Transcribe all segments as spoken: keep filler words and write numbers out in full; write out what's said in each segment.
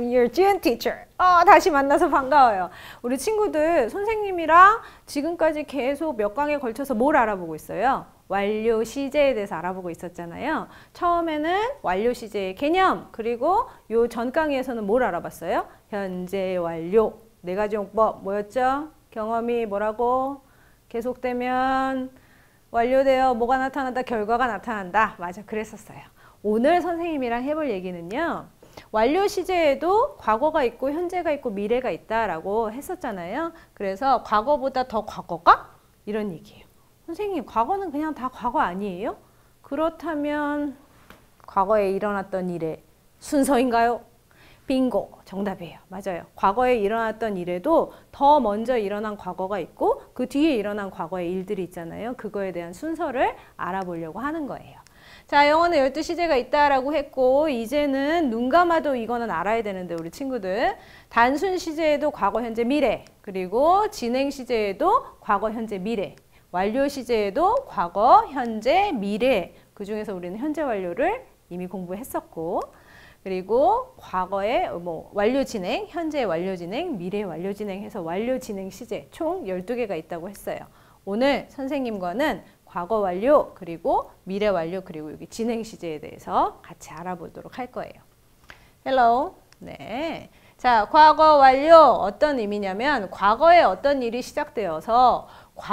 I'm your June teacher. 어, 다시 만나서 반가워요. 우리 친구들 선생님이랑 지금까지 계속 몇 강에 걸쳐서 뭘 알아보고 있어요? 완료 시제에 대해서 알아보고 있었잖아요. 처음에는 완료 시제의 개념, 그리고 요 전 강의에서는 뭘 알아봤어요? 현재 완료, 네 가지 용법 뭐였죠? 경험이 뭐라고? 계속되면 완료되어 뭐가 나타난다? 결과가 나타난다. 맞아, 그랬었어요. 오늘 선생님이랑 해볼 얘기는요. 완료 시제에도 과거가 있고 현재가 있고 미래가 있다라고 했었잖아요. 그래서 과거보다 더 과거가? 이런 얘기예요. 선생님, 과거는 그냥 다 과거 아니에요? 그렇다면 과거에 일어났던 일의 순서인가요? 빙고! 정답이에요. 맞아요. 과거에 일어났던 일에도 더 먼저 일어난 과거가 있고 그 뒤에 일어난 과거의 일들이 있잖아요. 그거에 대한 순서를 알아보려고 하는 거예요. 자, 영어는 열두 시제가 있다라고 했고 이제는 눈 감아도 이거는 알아야 되는데 우리 친구들 단순 시제에도 과거, 현재, 미래 그리고 진행 시제에도 과거, 현재, 미래 완료 시제에도 과거, 현재, 미래 그 중에서 우리는 현재 완료를 이미 공부했었고 그리고 과거에 뭐 완료 진행, 현재 완료 진행, 미래 완료 진행 해서 완료 진행 시제 총 열두 개가 있다고 했어요. 오늘 선생님과는 과거 완료 그리고 미래 완료 그리고 여기 진행 시제에 대해서 같이 알아보도록 할 거예요. Hello. 네. 자, 과거 완료 어떤 의미냐면 과거에 어떤 일이 시작되어서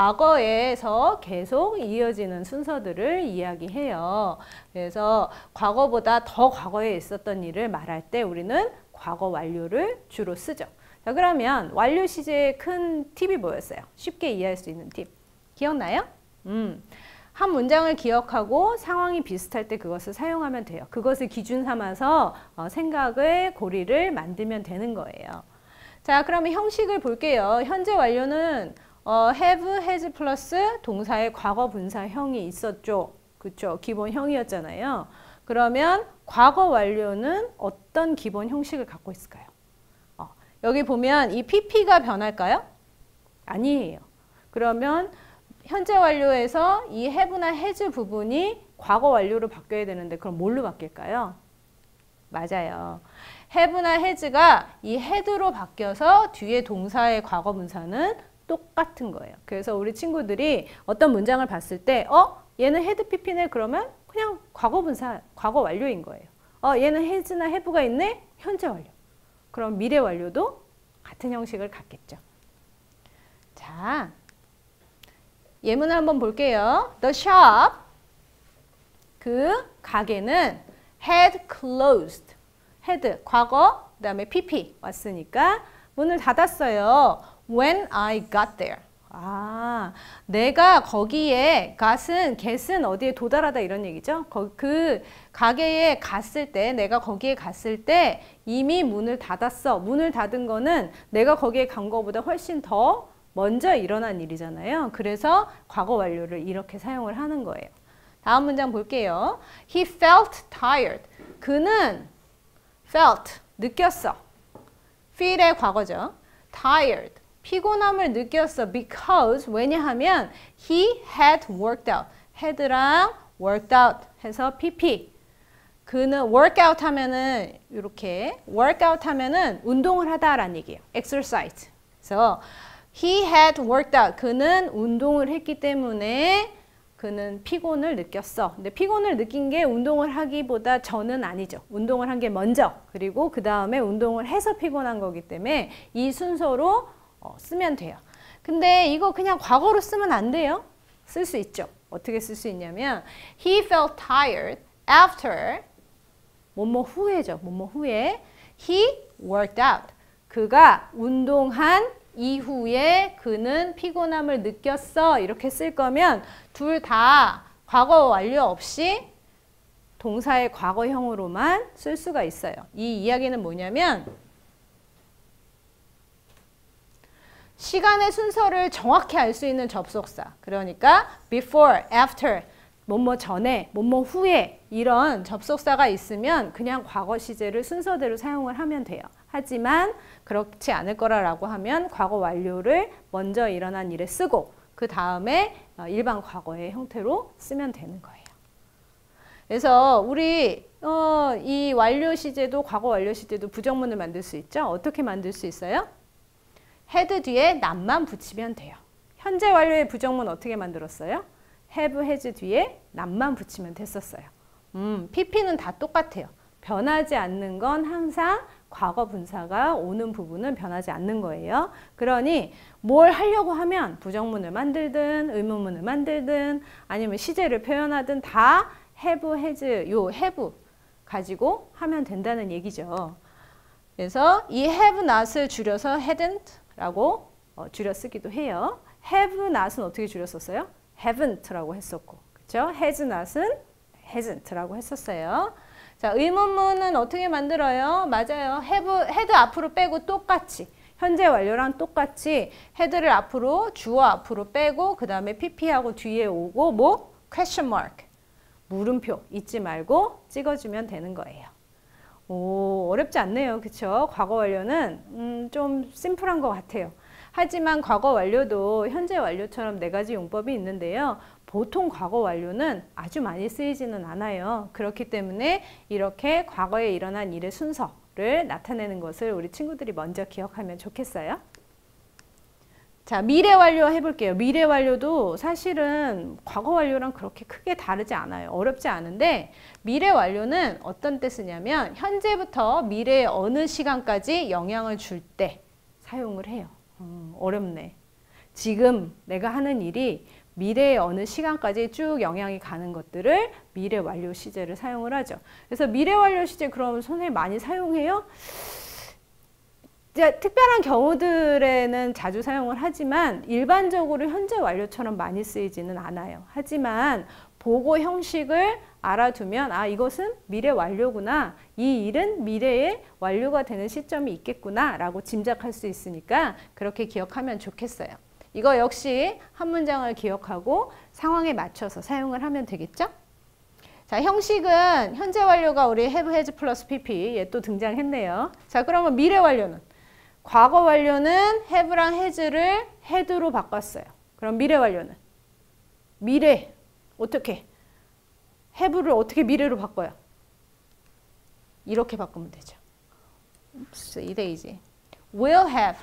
과거에서 계속 이어지는 순서들을 이야기해요. 그래서 과거보다 더 과거에 있었던 일을 말할 때 우리는 과거 완료를 주로 쓰죠. 자, 그러면 완료 시제의 큰 팁이 뭐였어요? 쉽게 이해할 수 있는 팁. 기억나요? 음, 한 문장을 기억하고 상황이 비슷할 때 그것을 사용하면 돼요. 그것을 기준 삼아서 어, 생각의 고리를 만들면 되는 거예요. 자, 그러면 형식을 볼게요. 현재 완료는 어, have, has 플러스 동사의 과거 분사형이 있었죠. 그쵸? 기본 형이었잖아요. 그러면 과거 완료는 어떤 기본 형식을 갖고 있을까요? 어, 여기 보면 이 피피가 변할까요? 아니에요. 그러면 현재 완료에서 이 have나 has 부분이 과거 완료로 바뀌어야 되는데 그럼 뭘로 바뀔까요? 맞아요. have나 has가 이 had로 바뀌어서 뒤에 동사의 과거 분사는 똑같은 거예요. 그래서 우리 친구들이 어떤 문장을 봤을 때 어? 얘는 had pp네? 그러면 그냥 과거 분사, 과거 완료인 거예요. 어? 얘는 has나 have가 있네? 현재 완료. 그럼 미래 완료도 같은 형식을 갖겠죠. 자, 예문을 한번 볼게요. The shop, 그 가게는 had closed. had, 과거, 그 다음에 pp 왔으니까 문을 닫았어요. When I got there. 아, 내가 거기에 got은, get은 어디에 도달하다 이런 얘기죠. 거, 그 가게에 갔을 때, 내가 거기에 갔을 때 이미 문을 닫았어. 문을 닫은 거는 내가 거기에 간 거보다 훨씬 더 먼저 일어난 일이잖아요. 그래서 과거 완료를 이렇게 사용을 하는 거예요. 다음 문장 볼게요. He felt tired. 그는 felt, 느꼈어. feel의 과거죠. tired, 피곤함을 느꼈어. because, 왜냐하면 he had worked out. had랑 worked out 해서 pp. 그는 workout 하면은 이렇게 workout 하면은 운동을 하다라는 얘기예요. exercise. 그래서 he had worked out. 그는 운동을 했기 때문에 그는 피곤을 느꼈어. 근데 피곤을 느낀 게 운동을 하기보다 전은 아니죠. 운동을 한 게 먼저. 그리고 그 다음에 운동을 해서 피곤한 거기 때문에 이 순서로 어, 쓰면 돼요. 근데 이거 그냥 과거로 쓰면 안 돼요. 쓸 수 있죠. 어떻게 쓸 수 있냐면 he felt tired after 뭐뭐 후에죠. 뭐뭐 후에 he worked out. 그가 운동한 이후에 그는 피곤함을 느꼈어. 이렇게 쓸 거면 둘 다 과거 완료 없이 동사의 과거형으로만 쓸 수가 있어요. 이 이야기는 뭐냐면 시간의 순서를 정확히 알 수 있는 접속사. 그러니까 before, after, 뭐뭐 전에, 뭐뭐 후에 이런 접속사가 있으면 그냥 과거 시제를 순서대로 사용을 하면 돼요. 하지만 그렇지 않을 거라고 하면 과거 완료를 먼저 일어난 일에 쓰고 그 다음에 일반 과거의 형태로 쓰면 되는 거예요. 그래서 우리 어, 이 완료 시제도 과거 완료 시제도 부정문을 만들 수 있죠. 어떻게 만들 수 있어요? had 뒤에 not만 붙이면 돼요. 현재 완료의 부정문 어떻게 만들었어요? have, has 뒤에 not만 붙이면 됐었어요. 음, 피피는 다 똑같아요. 변하지 않는 건 항상 과거 분사가 오는 부분은 변하지 않는 거예요. 그러니 뭘 하려고 하면 부정문을 만들든 의문문을 만들든 아니면 시제를 표현하든 다 have, has, 요 have 가지고 하면 된다는 얘기죠. 그래서 이 have not을 줄여서 hadn't 라고 어, 줄여 쓰기도 해요. have not은 어떻게 줄였었어요? haven't 라고 했었고, 그렇죠? has not은 hasn't 라고 했었어요. 자, 의문문은 어떻게 만들어요? 맞아요. have, had 앞으로 빼고 똑같이 현재 완료랑 똑같이 had를 앞으로 주어 앞으로 빼고 그 다음에 pp하고 뒤에 오고 뭐? question mark 물음표 잊지 말고 찍어주면 되는 거예요. 오, 어렵지 않네요. 그쵸? 과거 완료는 음, 좀 심플한 것 같아요. 하지만 과거 완료도 현재 완료처럼 네 가지 용법이 있는데요. 보통 과거 완료는 아주 많이 쓰이지는 않아요. 그렇기 때문에 이렇게 과거에 일어난 일의 순서를 나타내는 것을 우리 친구들이 먼저 기억하면 좋겠어요. 자, 미래 완료 해볼게요. 미래 완료도 사실은 과거 완료랑 그렇게 크게 다르지 않아요. 어렵지 않은데 미래 완료는 어떤 때 쓰냐면 현재부터 미래의 어느 시간까지 영향을 줄 때 사용을 해요. 음, 어렵네. 지금 내가 하는 일이 미래의 어느 시간까지 쭉 영향이 가는 것들을 미래 완료 시제를 사용을 하죠. 그래서 미래 완료 시제 그럼 선생님 많이 사용해요? 이제 특별한 경우들에는 자주 사용을 하지만 일반적으로 현재 완료처럼 많이 쓰이지는 않아요. 하지만 보고 형식을 알아두면 아 이것은 미래 완료구나. 이 일은 미래에 완료가 되는 시점이 있겠구나 라고 짐작할 수 있으니까 그렇게 기억하면 좋겠어요. 이거 역시 한 문장을 기억하고 상황에 맞춰서 사용을 하면 되겠죠? 자, 형식은 현재 완료가 우리 have, has 플러스 pp 얘 또 등장했네요. 자, 그러면 미래 완료는 과거 완료는 have랑 has를 had로 바꿨어요. 그럼 미래 완료는 미래 어떻게? have를 어떻게 미래로 바꿔요? 이렇게 바꾸면 되죠. 이 대이지. will have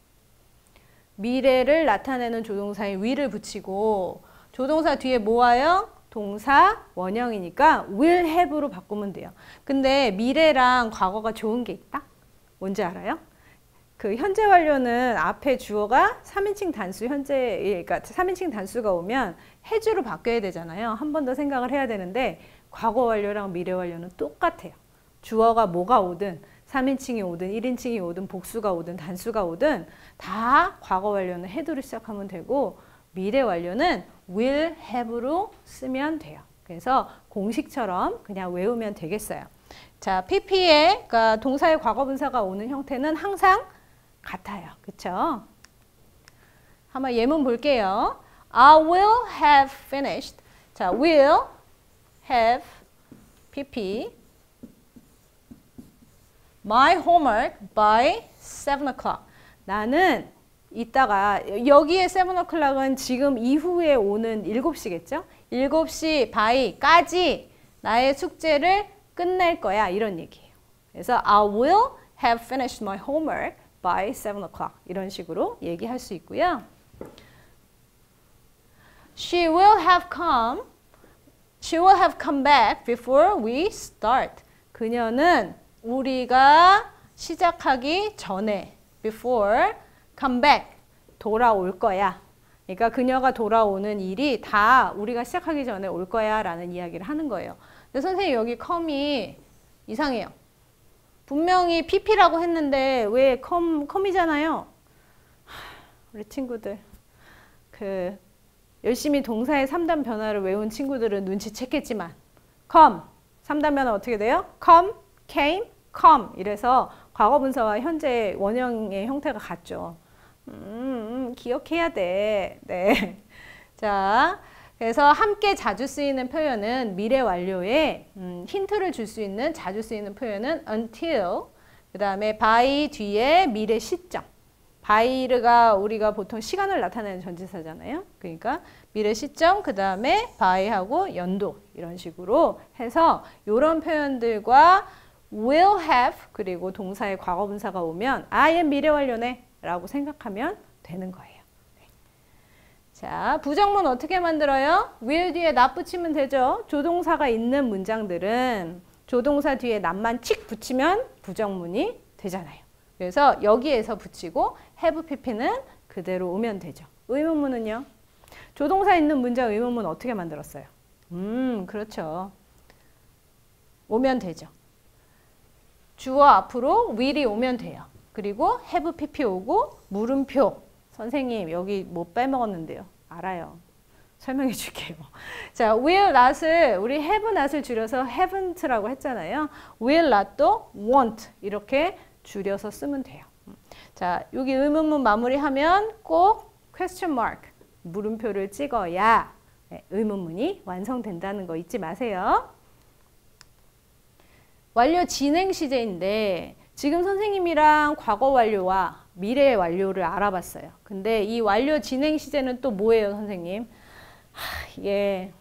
미래를 나타내는 조동사에 will을 붙이고 조동사 뒤에 뭐 와요? 동사 원형이니까 will have로 바꾸면 돼요. 근데 미래랑 과거가 좋은 게 있다? 뭔지 알아요? 그 현재 완료는 앞에 주어가 삼 인칭 단수 현재 그러니까 삼 인칭 단수가 오면 has로 바뀌어야 되잖아요. 한 번 더 생각을 해야 되는데 과거 완료랑 미래 완료는 똑같아요. 주어가 뭐가 오든 삼 인칭이 오든 일 인칭이 오든 복수가 오든 단수가 오든 다 과거 완료는 had로 시작하면 되고 미래 완료는 will have로 쓰면 돼요. 그래서 공식처럼 그냥 외우면 되겠어요. 자, pp의 그러니까 동사의 과거 분사가 오는 형태는 항상 같아요. 그쵸? 한번 예문 볼게요. I will have finished. 자, will have pp my homework by seven o'clock. 나는 이따가 여기에 seven o'clock은 지금 이후에 오는 일곱 시겠죠? 일곱 시 by까지 나의 숙제를 끝낼 거야. 이런 얘기예요. 그래서 I will have finished my homework by seven o'clock. 이런 식으로 얘기할 수 있고요. She will have come. She will have come back before we start. 그녀는 우리가 시작하기 전에 before come back 돌아올 거야. 그러니까 그녀가 돌아오는 일이 다 우리가 시작하기 전에 올 거야 라는 이야기를 하는 거예요. 근데 선생님 여기 come이 이상해요. 분명히 pp라고 했는데 왜 come, come이잖아요. 우리 친구들 그 열심히 동사의 삼 단 변화를 외운 친구들은 눈치챘겠지만 come 삼 단 변화 어떻게 돼요? come, came, come 이래서 과거 분사와 현재 원형의 형태가 같죠. 음, 음, 기억해야 돼. 네. 자, 그래서 함께 자주 쓰이는 표현은 미래 완료에 음, 힌트를 줄 수 있는 자주 쓰이는 표현은 until 그 다음에 by 뒤에 미래 시점 by가 우리가 보통 시간을 나타내는 전치사잖아요. 그러니까 미래 시점 그 다음에 by하고 연도 이런 식으로 해서 이런 표현들과 will have 그리고 동사의 과거분사가 오면 아, 얘 미래 완료네 라고 생각하면 되는 거예요. 자, 부정문 어떻게 만들어요? will 뒤에 not 붙이면 되죠. 조동사가 있는 문장들은 조동사 뒤에 not만 칙 붙이면 부정문이 되잖아요. 그래서 여기에서 붙이고 have pp는 그대로 오면 되죠. 의문문은요? 조동사 있는 문장 의문문 어떻게 만들었어요? 음, 그렇죠. 오면 되죠. 주어 앞으로 will이 오면 돼요. 그리고 have pp 오고 물음표. 선생님 여기 뭐 빼먹었는데요. 알아요. 설명해 줄게요. 자, will not을 우리 have not을 줄여서 haven't라고 했잖아요. will not도 won't 이렇게 줄여서 쓰면 돼요. 자, 여기 의문문 마무리하면 꼭 question mark 물음표를 찍어야 의문문이 완성된다는 거 잊지 마세요. 완료 진행 시제인데 지금 선생님이랑 과거 완료와 미래 완료를 알아봤어요. 근데 이 완료 진행 시제는 또 뭐예요, 선생님? 하, 이게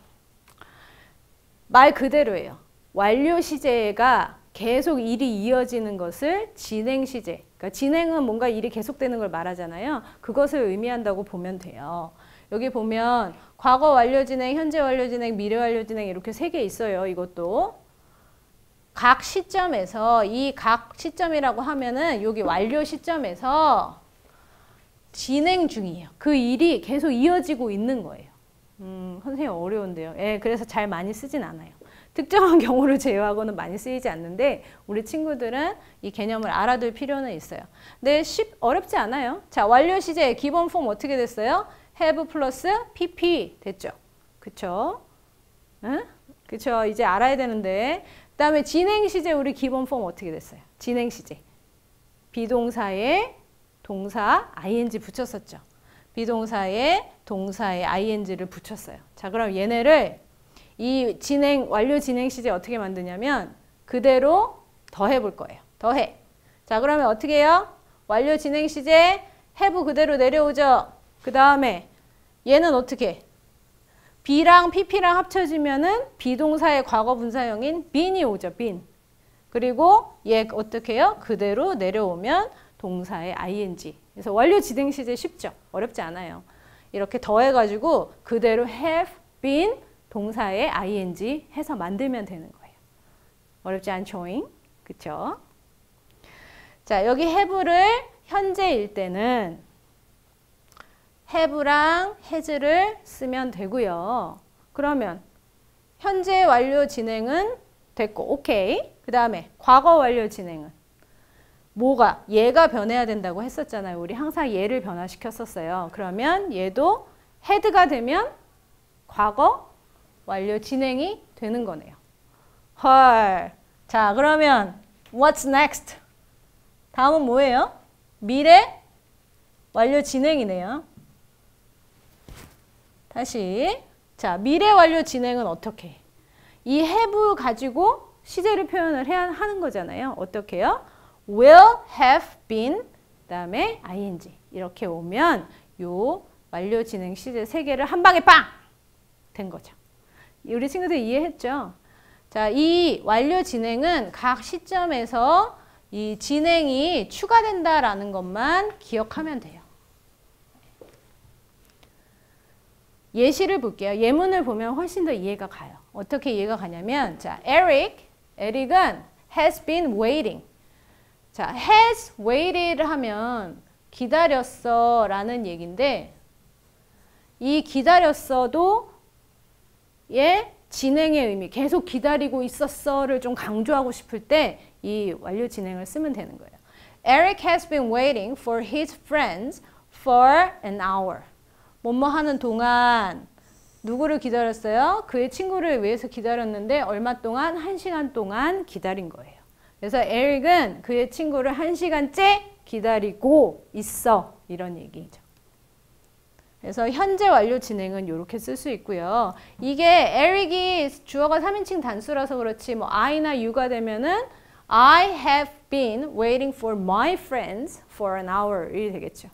말 그대로예요. 완료 시제가 계속 일이 이어지는 것을 진행 시제. 그러니까 진행은 뭔가 일이 계속되는 걸 말하잖아요. 그것을 의미한다고 보면 돼요. 여기 보면 과거 완료 진행, 현재 완료 진행, 미래 완료 진행 이렇게 세 개 있어요. 이것도. 각 시점에서 이 각 시점이라고 하면은 여기 완료 시점에서 진행 중이에요. 그 일이 계속 이어지고 있는 거예요. 음, 선생님 어려운데요. 예, 그래서 잘 많이 쓰진 않아요. 특정한 경우를 제외하고는 많이 쓰이지 않는데 우리 친구들은 이 개념을 알아둘 필요는 있어요. 근데 쉽, 어렵지 않아요. 자, 완료 시제 기본 폼 어떻게 됐어요? have 플러스 pp 됐죠? 그쵸? 응? 그쵸? 이제 알아야 되는데 그 다음에 진행 시제 우리 기본 폼 어떻게 됐어요? 진행 시제 비동사에 동사 ing 붙였었죠. 비동사에 동사에 ing를 붙였어요. 자, 그럼 얘네를 이 진행 완료 진행 시제 어떻게 만드냐면 그대로 더해 볼 거예요. 더해. 자, 그러면 어떻게 해요? 완료 진행 시제 have 그대로 내려오죠. 그 다음에 얘는 어떻게? be랑 pp랑 합쳐지면은 비동사의 과거 분사형인 been이 오죠. been. 그리고 얘 어떻게 해요? 그대로 내려오면 동사의 ing. 그래서 완료 진행 시제 쉽죠? 어렵지 않아요. 이렇게 더해가지고 그대로 have been 동사의 ing 해서 만들면 되는 거예요. 어렵지 않죠잉? 그쵸? 자, 여기 have를 현재일 때는 have랑 has를 쓰면 되고요. 그러면 현재 완료 진행은 됐고 오케이. 그 다음에 과거 완료 진행은 뭐가? 얘가 변해야 된다고 했었잖아요. 우리 항상 얘를 변화시켰었어요. 그러면 얘도 had가 되면 과거 완료 진행이 되는 거네요. 헐. 자, 그러면 what's next? 다음은 뭐예요? 미래 완료 진행이네요. 다시. 자, 미래 완료 진행은 어떻게 해? 이 have 가지고 시제를 표현을 해야 하는 거잖아요. 어떻게 해요? will have been 그다음에 ing 이렇게 오면 요 완료 진행 시제 세 개를 한 방에 빵! 된 거죠. 우리 친구들 이해했죠? 자, 이 완료 진행은 각 시점에서 이 진행이 추가된다라는 것만 기억하면 돼요. 예시를 볼게요. 예문을 보면 훨씬 더 이해가 가요. 어떻게 이해가 가냐면 자, Eric, 에릭은 has been waiting. 자, has waited 하면 기다렸어 라는 얘기인데 이 기다렸어도 예, 진행의 의미, 계속 기다리고 있었어를 좀 강조하고 싶을 때 이 완료 진행을 쓰면 되는 거예요. Eric has been waiting for his friends for an hour. 뭐뭐 하는 동안 누구를 기다렸어요? 그의 친구를 위해서 기다렸는데 얼마 동안? 한 시간 동안 기다린 거예요. 그래서 에릭은 그의 친구를 한 시간째 기다리고 있어. 이런 얘기죠. 그래서 현재 완료 진행은 이렇게 쓸 수 있고요. 이게 에릭이 주어가 삼인칭 단수라서 그렇지 뭐 I나 U가 되면은 I have been waiting for my friends for an hour. 이 되겠죠.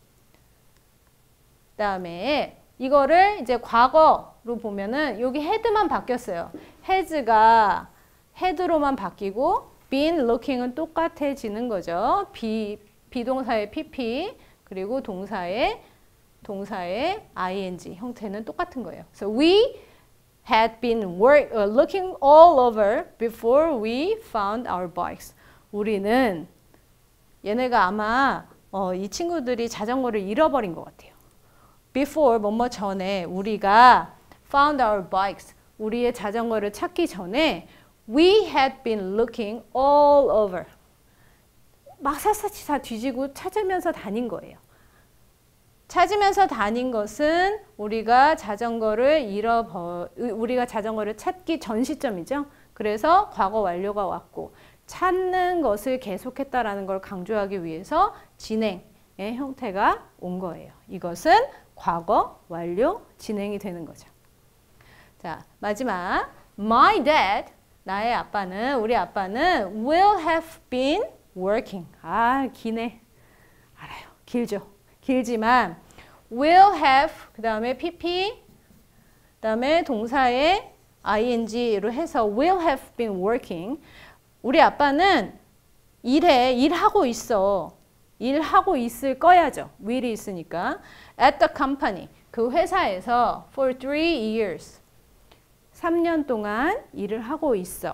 그 다음에 이거를 이제 과거로 보면은 여기 had만 바뀌었어요. has가 had로만 바뀌고 been looking은 똑같아지는 거죠. 비, 비동사의 pp 그리고 동사의 동사의 ing 형태는 똑같은 거예요. So we had been work, uh, looking all over before we found our bikes. 우리는 얘네가 아마 어, 이 친구들이 자전거를 잃어버린 것 같아요. Before 뭐뭐 전에 우리가 found our bikes. 우리의 자전거를 찾기 전에 we had been looking all over. 막 샅샅이 다 뒤지고 찾으면서 다닌 거예요. 찾으면서 다닌 것은 우리가 자전거를 잃어버 우리가 자전거를 찾기 전 시점이죠. 그래서 과거 완료가 왔고 찾는 것을 계속했다라는 걸 강조하기 위해서 진행의 형태가 온 거예요. 이것은 과거 완료 진행이 되는 거죠. 자, 마지막 my dad 나의 아빠는 우리 아빠는 will have been working. 아, 기네. 알아요. 길죠. 길지만 will have 그 다음에 pp 그 다음에 동사의 ing로 해서 will have been working. 우리 아빠는 일해 일하고 있어. 일하고 있을 거야죠. will이 있으니까 at the company 그 회사에서 for three years 삼 년 동안 일을 하고 있어.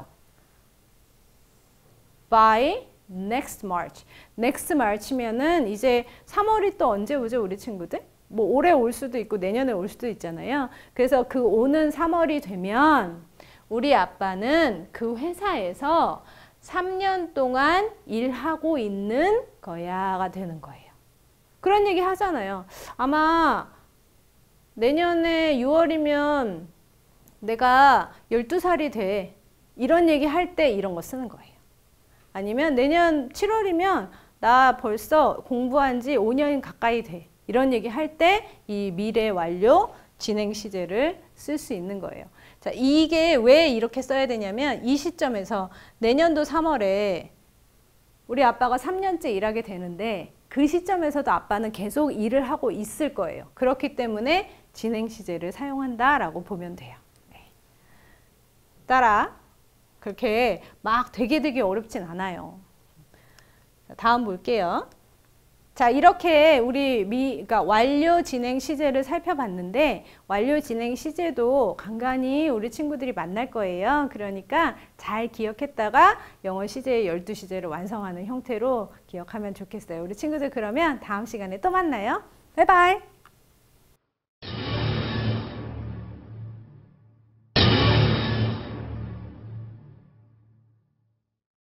by next March. next March면은 이제 삼월이 또 언제 오죠, 우리 친구들? 뭐 올해 올 수도 있고 내년에 올 수도 있잖아요. 그래서 그 오는 삼월이 되면 우리 아빠는 그 회사에서 삼 년 동안 일하고 있는 거야가 되는 거예요. 그런 얘기 하잖아요. 아마 내년에 유월이면 내가 열두 살이 돼. 이런 얘기 할 때 이런 거 쓰는 거예요. 아니면 내년 칠월이면 나 벌써 공부한 지 오 년 가까이 돼. 이런 얘기 할 때 이 미래 완료 진행 시제를 쓸 수 있는 거예요. 자, 이게 왜 이렇게 써야 되냐면 이 시점에서 내년도 삼월에 우리 아빠가 삼 년째 일하게 되는데 그 시점에서도 아빠는 계속 일을 하고 있을 거예요. 그렇기 때문에 진행 시제를 사용한다라고 보면 돼요. 네. 따라 그렇게 막 되게 되게 어렵진 않아요. 자, 다음 볼게요. 자, 이렇게 우리 미, 그러니까 완료 진행 시제를 살펴봤는데 완료 진행 시제도 간간히 우리 친구들이 만날 거예요. 그러니까 잘 기억했다가 영어 시제의 열두 시제를 완성하는 형태로 기억하면 좋겠어요. 우리 친구들 그러면 다음 시간에 또 만나요. 바이바이.